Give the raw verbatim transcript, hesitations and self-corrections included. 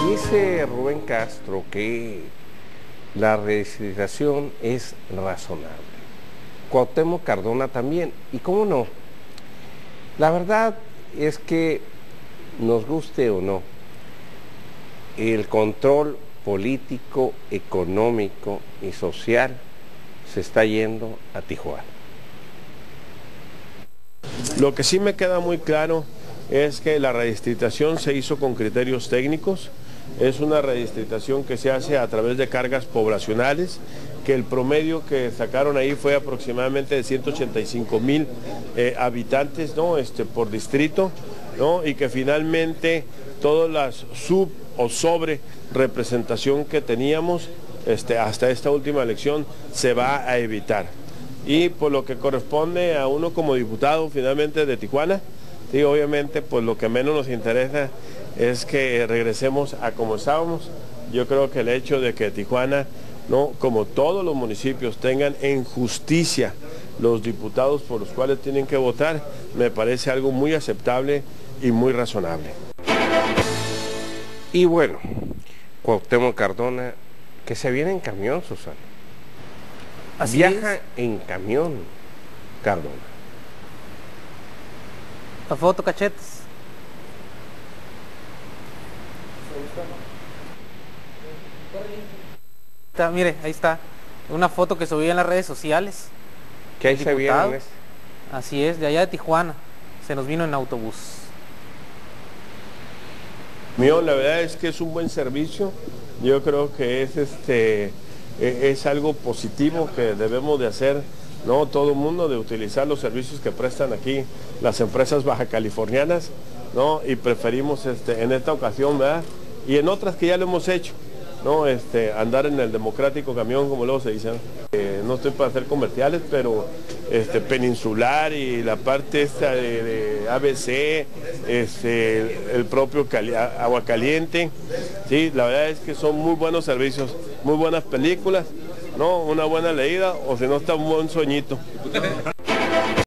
Dice Rubén Castro que la redistribución es razonable. Cuauhtémoc Cardona también. ¿Y cómo no? La verdad es que, nos guste o no, el control político, económico y social se está yendo a Tijuana. Lo que sí me queda muy claro es que la redistribución se hizo con criterios técnicos, es una redistribución que se hace a través de cargas poblacionales, que el promedio que sacaron ahí fue aproximadamente de ciento ochenta y cinco mil eh, habitantes, ¿no? este, por distrito, ¿no? Y que finalmente todas las sub o sobre representación que teníamos este, hasta esta última elección se va a evitar. Y por lo que corresponde a uno como diputado finalmente de Tijuana, sí, obviamente pues lo que menos nos interesa es que regresemos a como estábamos. Yo creo que el hecho de que Tijuana, no, como todos los municipios, tengan en justicia los diputados por los cuales tienen que votar, me parece algo muy aceptable y muy razonable. Y bueno, Cuauhtémoc Cardona, que se viene en camión, Susana. Así Viaja es. en camión, Cardona. La foto, cachetes. Está, mire, ahí está. Una foto que subí en las redes sociales. Que ahí El se diputado. viene. Así es, de allá de Tijuana. Se nos vino en autobús. Mío, la verdad es que es un buen servicio. Yo creo que es este es algo positivo que debemos de hacer, ¿no? Todo el mundo, de utilizar los servicios que prestan aquí las empresas bajacalifornianas, ¿no? Y preferimos este, en esta ocasión, ¿verdad? Y en otras que ya lo hemos hecho, ¿no? Este, andar en el democrático camión, como luego se dice, ¿no? Eh, no estoy para hacer comerciales, pero este, Peninsular y la parte esta de, de A B C, este, el, el propio Cali, Agua Caliente, sí, la verdad es que son muy buenos servicios, muy buenas películas, ¿no? Una buena leída, o si no está un buen sueñito.